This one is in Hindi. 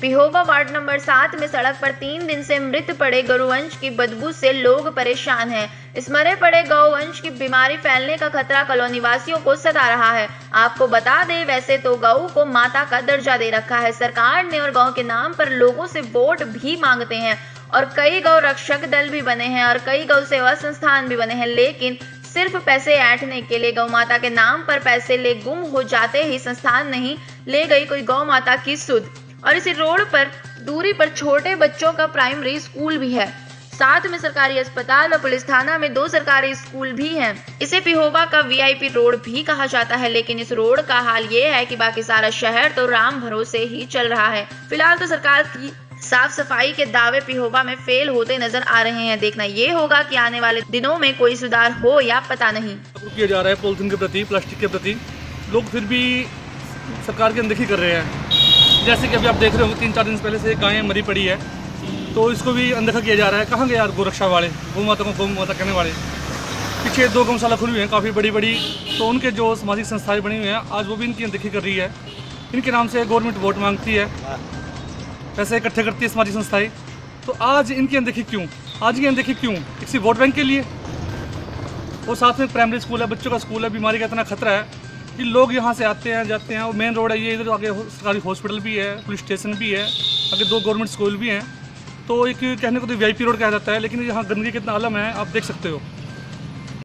पिहोवा वार्ड नंबर 7 में सड़क पर 3 दिन से मृत पड़े गौवंश की बदबू से लोग परेशान हैं। इस मरे पड़े गौवंश की बीमारी फैलने का खतरा कॉलोनी वासियों को सता रहा है। आपको बता दें, वैसे तो गौ को माता का दर्जा दे रखा है सरकार ने और गौ के नाम पर लोगों से वोट भी मांगते हैं और कई गौ रक्षक दल भी बने हैं और कई गौ सेवा संस्थान भी बने हैं, लेकिन सिर्फ पैसे ऐंठने के लिए गौ माता के नाम पर पैसे ले गुम हो जाते ही संस्थान नहीं ले गई कोई गौ माता की सुध। और इसी रोड पर दूरी पर छोटे बच्चों का प्राइमरी स्कूल भी है, साथ में सरकारी अस्पताल और पुलिस थाना में 2 सरकारी स्कूल भी हैं। इसे पिहोवा का वीआईपी रोड भी कहा जाता है, लेकिन इस रोड का हाल ये है कि बाकी सारा शहर तो राम भरोसे ही चल रहा है। फिलहाल तो सरकार की साफ सफाई के दावे पिहोवा में फेल होते नजर आ रहे हैं। देखना ये होगा कि आने वाले दिनों में कोई सुधार हो या पता नहीं। किया जा रहा है पॉलिथीन के प्रति, प्लास्टिक के प्रति लोग फिर भी सरकार की अनदेखी कर रहे हैं। जैसे कि अभी आप देख रहे हो 3-4 दिन पहले से गायें मरी पड़ी है, तो इसको भी अनदेखा किया जा रहा है। कहाँ गए यार गोरक्षा वाले, गौ माता को गौ माता कहने वाले। पीछे 2 गौशाला खुली हुई हैं काफ़ी बड़ी बड़ी, तो उनके जो सामाजिक संस्थाएं बनी हुई हैं आज वो भी इनकी अनदेखी कर रही है। इनके नाम से गवर्नमेंट वोट मांगती है, पैसे इकट्ठे करती है सामाजिक संस्थाएं, तो आज इनकी अनदेखी क्यों? आज की अनदेखी क्यों? किसी वोट बैंक के लिए? और साथ में प्राइमरी स्कूल है, बच्चों का स्कूल है, बीमारी का इतना खतरा है कि लोग यहाँ से आते हैं जाते हैं। और मेन रोड है ये, इधर आगे सरकारी हॉस्पिटल भी है, पुलिस स्टेशन भी है, आगे 2 गवर्नमेंट स्कूल भी हैं। तो एक कहने को तो वीआईपी रोड कहा जाता है, लेकिन यहाँ गंदगी कितना आलम है आप देख सकते हो।